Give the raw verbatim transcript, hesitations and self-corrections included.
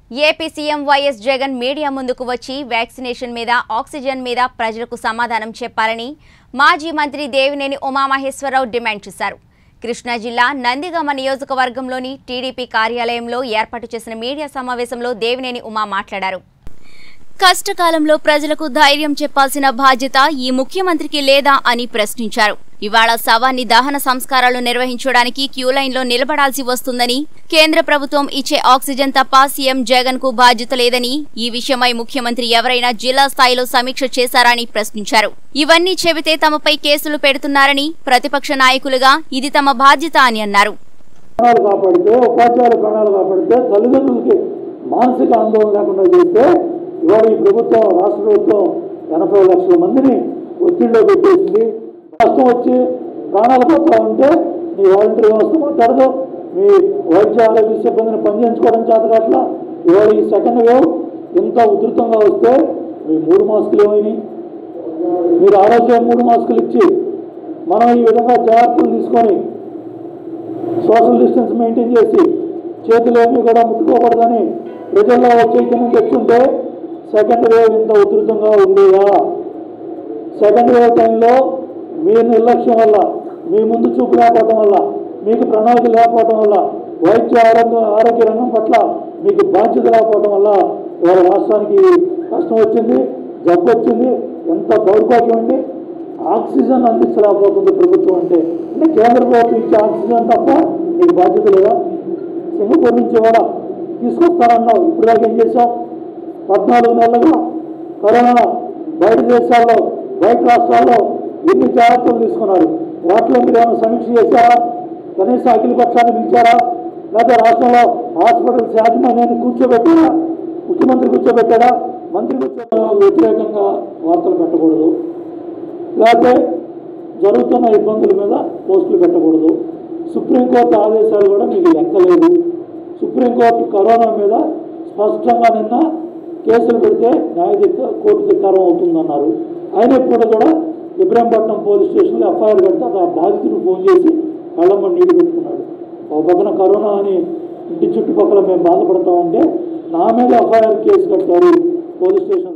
AP CM YS Jagan media ముందుకు వచ్చి vaccination మీద ఆక్సిజన్ మీద ప్రజలకు సమాధానం చెప్పాలని మాజీ మంత్రి దేవినేని ఉమామహేశ్వరరావు డిమాండ్ చేశారు. కృష్ణా జిల్లా నందిగామ నియోజకవర్గంలోని టీడీపీ కార్యాలయంలో ఏర్పాటు చేసిన మీడియా సమావేశంలో దేవినేని ఉమా మాట్లాడారు. కష్టకాలంలో ప్రజలకు ధైర్యం చెప్పాల్సిన బాధ్యత ఈ ముఖ్యమంత్రికి లేదా అని ప్రశ్నించారు. ఇవాళ శవాన్ని దహన సంస్కారాలు నిర్వహించడానికి క్యూలైన్లో నిలబడాల్సి వస్తుందని, కేంద్ర ప్రభుత్వం ఇచ్చే ఆక్సిజన్ తప్ప సీఎం జగన్ కు బాధ్యత లేదని, ఈ విషయమై ముఖ్యమంత్రి ఎవరైనా జిల్లా స్థాయిలో సమీక్ష చేశారని ప్రశ్నించారు. ఇవన్నీ చెబితే తమపై కేసులు పెడుతున్నారని, ప్రతిపక్ష నాయకులుగా ఇది తమ బాధ్యత అని అన్నారు. మానసిక ఆందోళన లేకుండా చేస్తే ఇవాళ ఈ ప్రభుత్వం రాష్ట్ర ప్రభుత్వం ఎనభై లక్షల మందిని ఒత్తిడిలో పెట్టేసింది. కష్టం వచ్చి ప్రాణాలు పోతా ఉంటే మీ వాలంటీర్ వ్యవస్థ మాట్లాడదు, మీ వైద్య ఆరోగ్య సిబ్బందిని పనిచేయించుకోవడం చేతకట్లా. ఇవాళ ఈ సెకండ్ వేవ్ ఇంత ఉధృతంగా వస్తే మీ మూడు మాస్కులు ఏమైనాయి? మీరు ఆరోగ్య మూడు మాస్కులు ఇచ్చి మనం ఈ విధంగా జాగ్రత్తలు తీసుకొని సోషల్ డిస్టెన్స్ మెయింటైన్ చేసి చేతులు ఏమీ కూడా ముట్టుకోకూడదని ప్రజల్లో చైతన్యం తెచ్చుంటే సెకండ్ వేవ్ ఇంత ఉధృతంగా ఉండేదా? సెకండ్ వేవ్ టైంలో మీ నిర్లక్ష్యం వల్ల, మీ ముందు చూపు లేకపోవడం వల్ల, మీకు ప్రణాళిక లేకపోవడం వల్ల, వైద్య ఆరోగ్య ఆరోగ్య రంగం పట్ల మీకు బాధ్యత లేకపోవడం వల్ల వాళ్ళ రాష్ట్రానికి కష్టం వచ్చింది, జబ్బు వచ్చింది. ఎంత దౌర్భాగ్యం అండి! ఆక్సిజన్ అందించలేకపోతుంది ప్రభుత్వం. అంటే అంటే కేంద్ర ప్రభుత్వం ఇచ్చే ఆక్సిజన్ తప్ప మీకు బాధ్యత లేదా? సింగపూర్ నుంచి కూడా తీసుకొస్తానన్నావు, ఇప్పుడు దాకా ఏం చేసాం? పద్నాలుగు నెలలుగా కరోనా బయట దేశాల్లో, బయట రాష్ట్రాల్లో ఎన్ని జాగ్రత్తలు తీసుకున్నారు? వాటిలో మీరు ఏమైనా సమీక్ష చేశారా? కనీసం అఖిల పక్షాన్ని పిలిచారా? లేకపోతే రాష్ట్రంలో హాస్పిటల్స్ యాజమాన్యాన్ని కూర్చోబెట్టారా? ముఖ్యమంత్రి కూర్చోబెట్టాడా? మంత్రి కూర్చో వ్యతిరేకంగా వార్తలు పెట్టకూడదు, లేకపోతే జరుగుతున్న ఇబ్బందుల మీద పోస్టులు పెట్టకూడదు. సుప్రీంకోర్టు ఆదేశాలు కూడా మీకు లెక్కలేదు. సుప్రీంకోర్టు కరోనా మీద స్పష్టంగా నిన్న కేసులు పెడితే న్యాయధిక కోర్టు ధిక్కారం అవుతుందన్నారు. అయినప్పుడు కూడా ఇబ్రాహీంపట్నం పోలీస్ స్టేషన్లో ఎఫ్ఐఆర్ పెడితే ఆ బాధితుడు ఫోన్ చేసి కళ్ళమ్మ నీళ్లు పెట్టుకున్నాడు. ఒక పక్కన కరోనా అని ఇంటి చుట్టుపక్కల మేము బాధపడతామంటే నా మీద ఎఫ్ఐఆర్ కేసు కట్టారు పోలీస్ స్టేషన్.